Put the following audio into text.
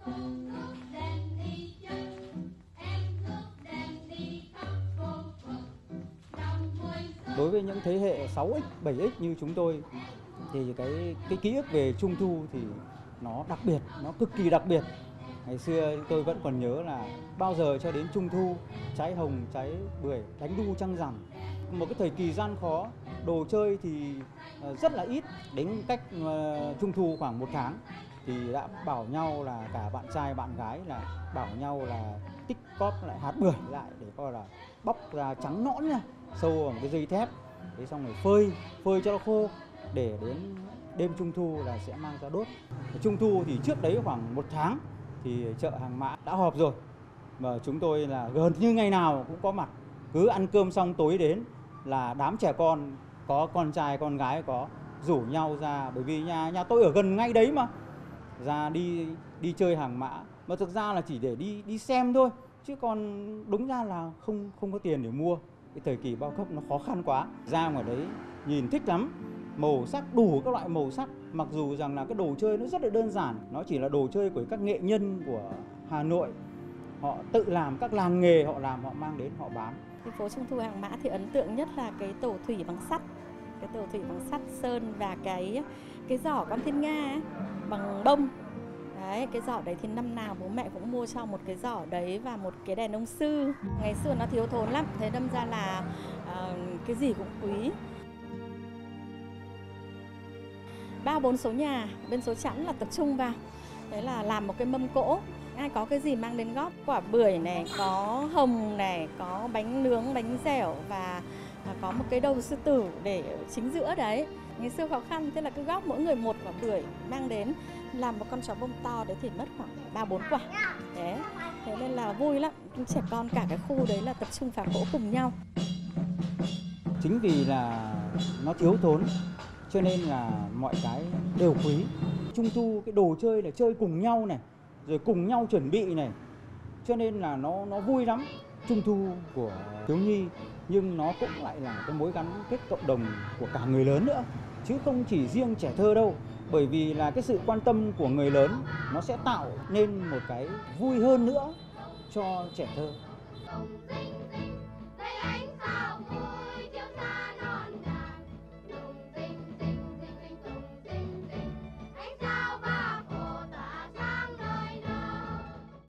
Đối với những thế hệ 6X, 7X như chúng tôi thì cái ký ức về Trung thu thì nó đặc biệt, nó cực kỳ đặc biệt. Ngày xưa tôi vẫn còn nhớ là bao giờ cho đến Trung thu, trái hồng, trái bưởi, đánh đu trăng rằm. Một cái thời kỳ gian khó, đồ chơi thì rất là ít. Đến cách Trung thu khoảng 1 tháng thì đã bảo nhau là cả bạn trai bạn gái là bảo nhau là tích cóp lại hạt bưởi lại để coi là bóc ra trắng nõn nha, sâu vào một cái dây thép, thế xong rồi phơi cho nó khô để đến đêm Trung thu là sẽ mang ra đốt. Trung thu thì trước đấy khoảng 1 tháng thì chợ Hàng Mã đã họp rồi, mà chúng tôi là gần như ngày nào cũng có mặt, cứ ăn cơm xong tối đến là đám trẻ con, có con trai con gái có rủ nhau ra, bởi vì nhà tôi ở gần ngay đấy mà, ra đi chơi Hàng Mã, mà thực ra là chỉ để đi xem thôi, chứ còn đúng ra là không có tiền để mua. Cái thời kỳ bao cấp nó khó khăn quá, ra ngoài đấy nhìn thích lắm, màu sắc đủ các loại màu sắc, mặc dù rằng là cái đồ chơi nó rất là đơn giản, nó chỉ là đồ chơi của các nghệ nhân của Hà Nội, họ tự làm, các làng nghề họ làm, họ mang đến họ bán. Cái phố Trung thu Hàng Mã thì ấn tượng nhất là cái tổ thủy bằng sắt, cái tổ thủy bằng sắt sơn và cái giỏ con thiên nga ấy, bằng bông. Đấy, cái giỏ đấy thì năm nào bố mẹ cũng mua cho một cái giỏ đấy và một cái đèn ông sư. Ngày xưa nó thiếu thốn lắm, thế đâm ra là cái gì cũng quý. 3-4 số nhà bên số chẵn là tập trung vào, đấy là làm một cái mâm cỗ, ai có cái gì mang đến góp, quả bưởi này, có hồng này, có bánh nướng, bánh dẻo và có một cái đầu sư tử để chính giữa đấy. Ngày xưa khó khăn, thế là cứ góp mỗi người một quả bưởi mang đến, làm một con chó bông to đấy thì mất khoảng 3-4 quả. Thế nên là vui lắm, trẻ con cả cái khu đấy là tập trung vào cỗ cùng nhau. Chính vì là nó thiếu thốn cho nên là mọi cái đều quý. Trung thu cái đồ chơi là chơi cùng nhau này, rồi cùng nhau chuẩn bị này, cho nên là nó vui lắm. Trung thu của thiếu nhi nhưng nó cũng lại là cái mối gắn kết cộng đồng của cả người lớn nữa, chứ không chỉ riêng trẻ thơ đâu. Bởi vì là cái sự quan tâm của người lớn nó sẽ tạo nên một cái vui hơn nữa cho trẻ thơ.